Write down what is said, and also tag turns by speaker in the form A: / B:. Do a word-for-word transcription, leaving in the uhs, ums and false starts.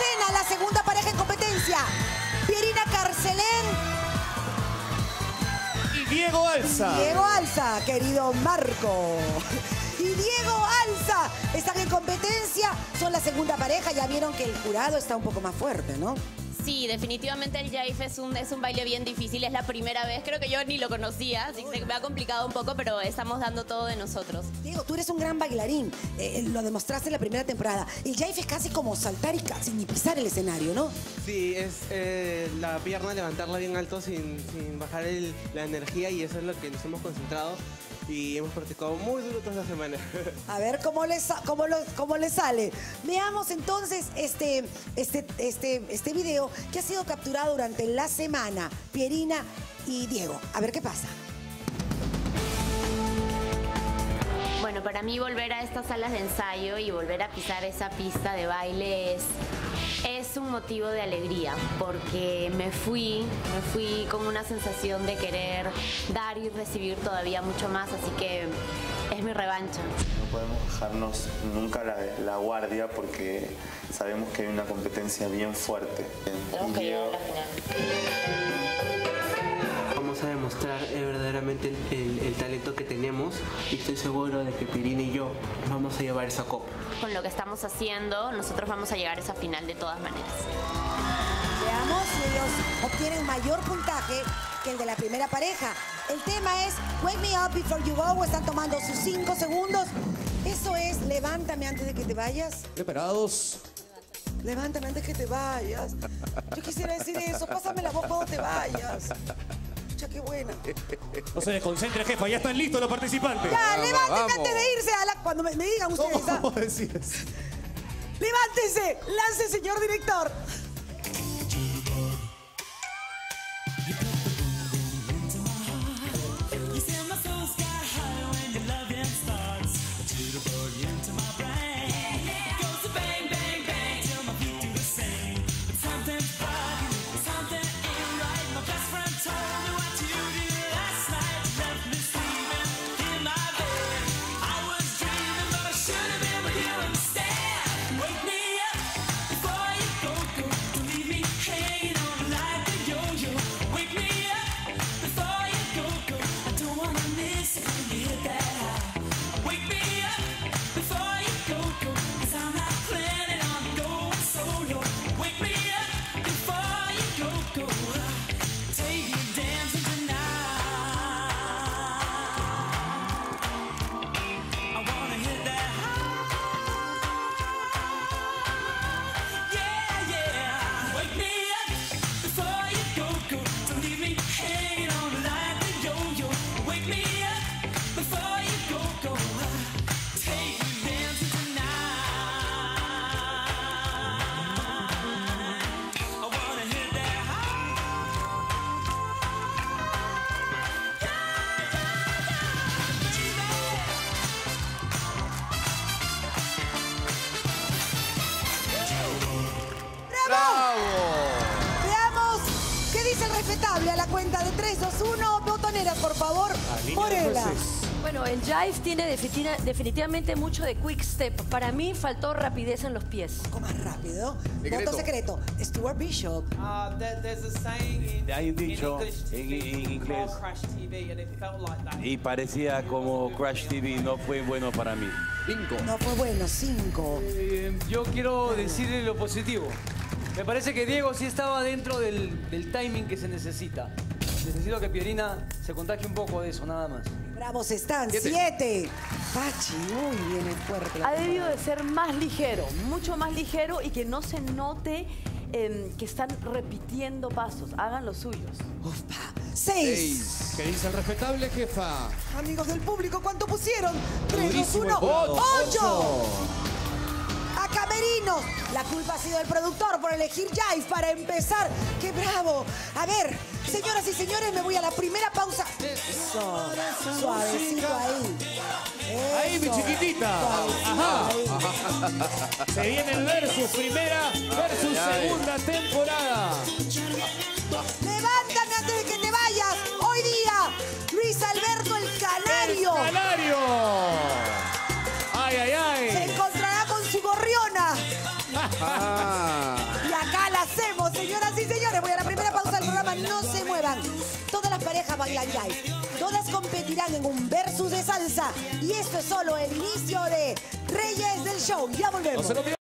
A: escena la segunda pareja en competencia. Pierina Carcelén
B: y Diego Alza.
A: Diego Alza, querido Marco. Y Diego Alza están en competencia. Son la segunda pareja. Ya vieron que el jurado está un poco más fuerte, ¿no?
C: Sí, definitivamente el Jive es un, es un baile bien difícil. Es la primera vez. Creo que yo ni lo conocía, así que me ha complicado un poco, pero estamos dando todo de nosotros.
A: Diego, tú eres un gran bailarín. Eh, lo demostraste en la primera temporada. El Jive es casi como saltar y casi ni pisar el escenario, ¿no?
D: Sí, es eh, la pierna, levantarla bien alto sin, sin bajar el, la energía, y eso es lo que nos hemos concentrado. Y hemos practicado muy duro toda la semana.
A: A ver cómo le, cómo lo, cómo le sale. Veamos entonces este, este, este, este video que ha sido capturado durante la semana. Pierina y Diego. A ver qué pasa.
C: Bueno, para mí volver a estas salas de ensayo y volver a pisar esa pista de baile es, es un motivo de alegría, porque me fui, me fui con una sensación de querer dar y recibir todavía mucho más, así que es mi revancha.
E: No podemos bajarnos nunca la, la guardia porque sabemos que hay una competencia bien fuerte.
C: Tenemos que llegar a la final.
D: Vamos a demostrar eh, verdaderamente el, el, el talento que tenemos, y estoy seguro de que Pierina y yo vamos a llevar esa copa.
C: Con lo que estamos haciendo, nosotros vamos a llegar a esa final de todas maneras.
A: Veamos si ellos obtienen mayor puntaje que el de la primera pareja. El tema es Wake Me Up Before You Go. Están tomando sus cinco segundos. Eso es levántame antes de que te vayas.
B: ¿Preparados?
A: Levántame antes que te vayas. Yo quisiera decir eso. Pásame la voz cuando te vayas. Pucha, qué buena.
B: No se desconcentre, jefa. Ya están listos los participantes.
A: Ya,
B: Vamos,
A: levántense
B: vamos.
A: antes de irse a la... Cuando me, me digan ustedes. ¿Ah?
B: ¿Cómo decías?
A: ¡Levántense! ¡Lance, señor director! Respetable a la cuenta de tres, dos, uno. Botoneras, por favor. Morela.
F: Bueno, el Jive tiene definitivamente mucho de quick step. Para mí faltó rapidez en los pies.
A: Un poco más rápido. Voto secreto. Stuart Bishop.
G: Uh, there, there's a saying in,
H: Hay un dicho
G: in English
H: en, en inglés
G: called Crash T V, and it felt like that.
H: y parecía como Crash T V, no fue bueno para mí.
B: Cinco.
A: No fue bueno, cinco.
I: Eh, yo quiero decirle lo positivo. Me parece que Diego sí estaba dentro del, del timing que se necesita. Necesito que Pierina se contagie un poco de eso, nada más.
A: Bravos están, siete. siete. Pachi, muy bien, es fuerte.
F: Ha debido de ser más ligero, mucho más ligero, y que no se note eh, que están repitiendo pasos. Hagan los suyos.
A: Ufa. Seis.
B: Seis. ¿Qué dice el respetable, jefa?
A: Amigos del público, ¿cuánto pusieron? tres, dos,
B: Durísimo
A: uno.
B: el jurado.
A: ¡Ocho! A Camerinos. La culpa ha sido del productor por elegir Jive para empezar. ¡Qué bravo! A ver, señoras y señores, me voy a la primera pausa. Eso. Suavecito ahí. Eso.
B: Ahí, mi chiquitita. Ajá.
A: Ahí.
B: Se viene el versus, primera versus segunda temporada.
A: Levántame antes de que te vayas. Hoy día, Luis Alberto el Canario.
B: ¡El Canario! ¡Ay, ay, ay!
A: Se encontrará con su gorriona.
B: Ah.
A: no se muevan. Todas las parejas bailan jive. Todas competirán en un versus de salsa. Y esto es solo el inicio de Reyes del Show. Ya volvemos.